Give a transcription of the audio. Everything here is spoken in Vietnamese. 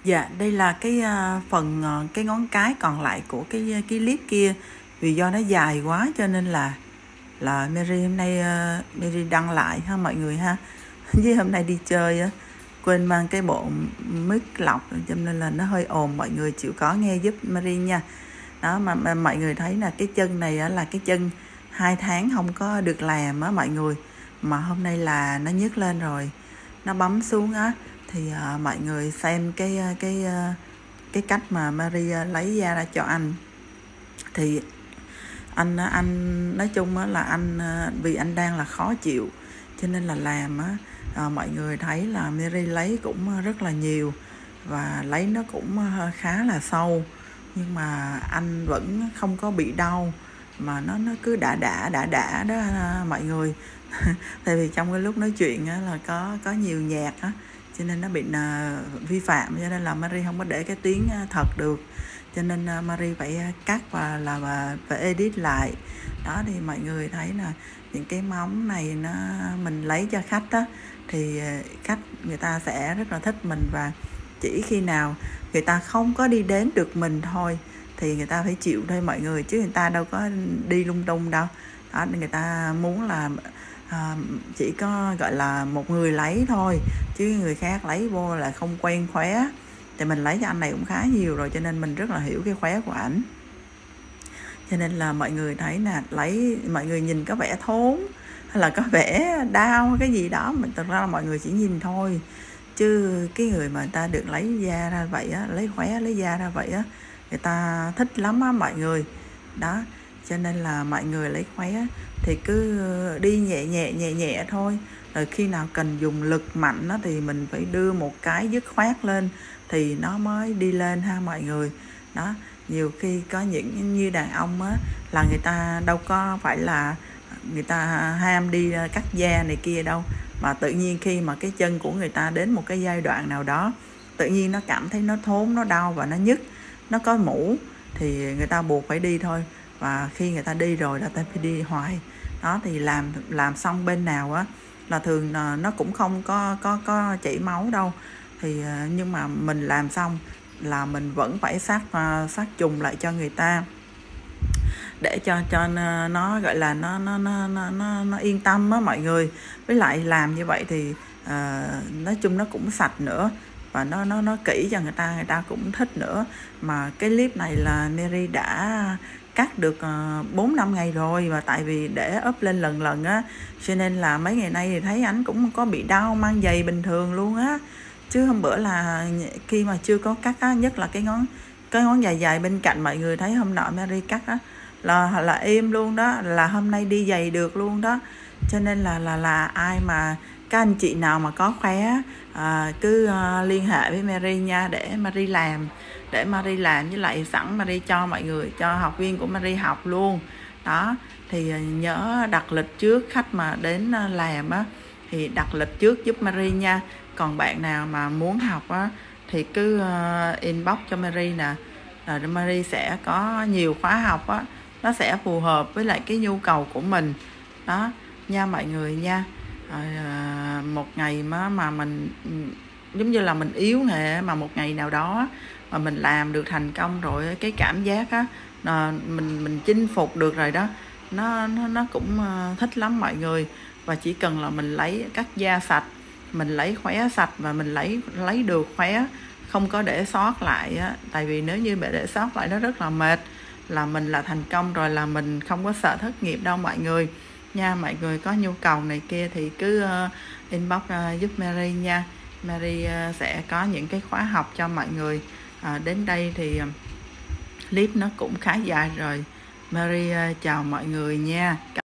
Dạ, đây là cái phần cái ngón cái còn lại của cái clip kia, vì do nó dài quá cho nên là Mary hôm nay Mary đăng lại ha mọi người ha. Với hôm nay đi chơi á, quên mang cái bộ mic lọc cho nên là nó hơi ồn, mọi người chịu khó nghe giúp Mary nha. Đó mà mọi người thấy là cái chân này á, là cái chân 2 tháng không có được làm á mọi người, mà hôm nay là nó nhức lên rồi, nó bấm xuống á. Thì mọi người xem cái cách mà Mary lấy da ra cho anh. Thì anh nói chung á là anh vì anh đang là khó chịu cho nên là làm á, mọi người thấy là Mary lấy cũng rất là nhiều và lấy nó cũng khá là sâu, nhưng mà anh vẫn không có bị đau, mà nó cứ đã đó mọi người. Tại vì trong cái lúc nói chuyện á, là có nhiều nhạc á, cho nên nó bị vi phạm, cho nên là Mary không có để cái tiếng thật được, cho nên Mary phải cắt và phải edit lại. Đó thì mọi người thấy là những cái móng này mình lấy cho khách á, thì khách người ta sẽ rất là thích mình, và chỉ khi nào người ta không có đi đến được mình thôi thì người ta phải chịu thôi mọi người, chứ người ta đâu có đi lung tung đâu. Đó, người ta muốn là chỉ có gọi là một người lấy thôi, chứ người khác lấy vô là không quen khóe. Thì mình lấy cho anh này cũng khá nhiều rồi, cho nên mình rất là hiểu cái khóe của ảnh. Cho nên là mọi người thấy là lấy, mọi người nhìn có vẻ thốn hay là có vẻ đau cái gì đó, mà thực ra là mọi người chỉ nhìn thôi, chứ cái người mà người ta được lấy da ra vậy á, lấy khóe lấy da ra vậy á, người ta thích lắm á mọi người. Đó, cho nên là mọi người lấy khóe thì cứ đi nhẹ nhẹ thôi, rồi khi nào cần dùng lực mạnh đó thì mình phải đưa một cái dứt khoát lên thì nó mới đi lên ha mọi người. Đó, nhiều khi có những như đàn ông á, là người ta đâu có phải là người ta ham đi cắt da này kia đâu, mà tự nhiên khi mà cái chân của người ta đến một cái giai đoạn nào đó, tự nhiên nó cảm thấy nó thốn, nó đau và nó nhức, nó có mủ, thì người ta buộc phải đi thôi. Và khi người ta đi rồi là ta phải đi hoài. Đó, thì làm xong bên nào á là thường nó cũng không có chảy máu đâu, thì nhưng mà mình làm xong là mình vẫn phải sát trùng lại cho người ta, để cho nó gọi là nó yên tâm á mọi người. Với lại làm như vậy thì nói chung nó cũng sạch nữa, và nó kỹ cho người ta cũng thích nữa. Mà cái clip này là Mary đã cắt được 4-5 ngày rồi, và tại vì để up lên lần á, cho nên là mấy ngày nay thì thấy ảnh cũng có bị đau, mang giày bình thường luôn á. Chứ hôm bữa là khi mà chưa có cắt á, nhất là cái ngón dài bên cạnh, mọi người thấy hôm nọ Mary cắt á là êm luôn đó, là hôm nay đi giày được luôn đó. Cho nên là ai mà các anh chị nào mà có khóe cứ liên hệ với Mary nha, để Mary làm, với lại sẵn Mary cho mọi người, cho học viên của Mary học luôn. Đó, thì nhớ đặt lịch trước, khách mà đến làm á thì đặt lịch trước giúp Mary nha. Còn bạn nào mà muốn học á thì cứ inbox cho Mary nè, rồi Mary sẽ có nhiều khóa học á, nó sẽ phù hợp với lại cái nhu cầu của mình. Đó nha mọi người nha. Một ngày mà mình giống như là mình yếu nghệ, mà một ngày nào đó mà mình làm được thành công rồi, cái cảm giác á mình chinh phục được rồi đó, nó cũng thích lắm mọi người. Và chỉ cần là mình lấy cắt da sạch, mình lấy khóe sạch, và mình lấy được khóe, không có để sót lại á. Tại vì nếu như để sót lại nó rất là mệt, là mình là thành công rồi, là mình không có sợ thất nghiệp đâu mọi người nha. Mọi người có nhu cầu này kia thì cứ inbox giúp Mary nha. Mary sẽ có những cái khóa học cho mọi người. Đến đây thì clip nó cũng khá dài rồi. Mary chào mọi người nha.